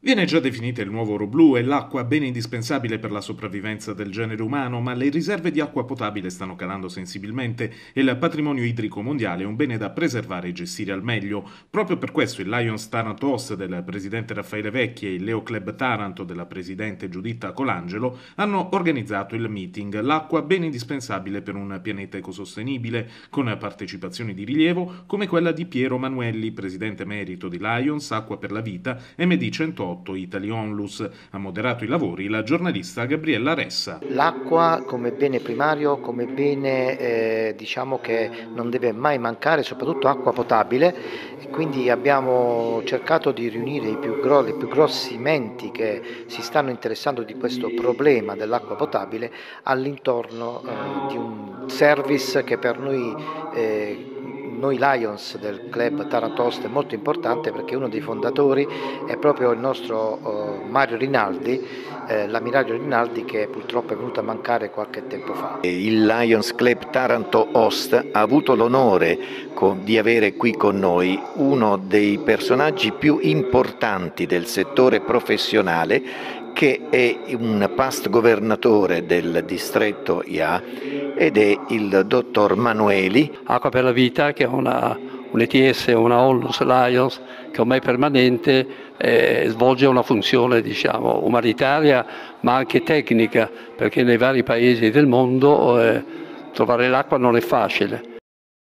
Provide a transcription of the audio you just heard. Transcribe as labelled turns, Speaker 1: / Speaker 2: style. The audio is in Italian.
Speaker 1: Viene già definita il nuovo oro blu e l'acqua bene indispensabile per la sopravvivenza del genere umano, ma le riserve di acqua potabile stanno calando sensibilmente e il patrimonio idrico mondiale è un bene da preservare e gestire al meglio. Proprio per questo il Lions Taranto Host del presidente Raffaele Vecchi e il Leo Club Taranto della presidente Giuditta Colangelo hanno organizzato il meeting L'acqua bene indispensabile per un pianeta ecosostenibile, con partecipazioni di rilievo come quella di Piero Manuelli, presidente emerito di Lions Acqua per la Vita MD 108 Italy Onlus. Ha moderato i lavori la giornalista Gabriella Ressa.
Speaker 2: L'acqua come bene primario, come bene diciamo che non deve mai mancare, soprattutto acqua potabile, e quindi abbiamo cercato di riunire i più grossi menti che si stanno interessando di questo problema dell'acqua potabile all'intorno di un service che per noi Lions del club Taranto Host è molto importante, perché uno dei fondatori è proprio il nostro Mario Rinaldi, l'ammiraglio Rinaldi, che purtroppo è venuto a mancare qualche tempo fa.
Speaker 3: Il Lions Club Taranto Host ha avuto l'onore di avere qui con noi uno dei personaggi più importanti del settore professionale, che è un past governatore del distretto IA ed è il dottor Manueli.
Speaker 4: Acqua per la Vita, che è un ETS, una Onlus Lions, che ormai è permanente, svolge una funzione diciamo umanitaria ma anche tecnica, perché nei vari paesi del mondo trovare l'acqua non è facile.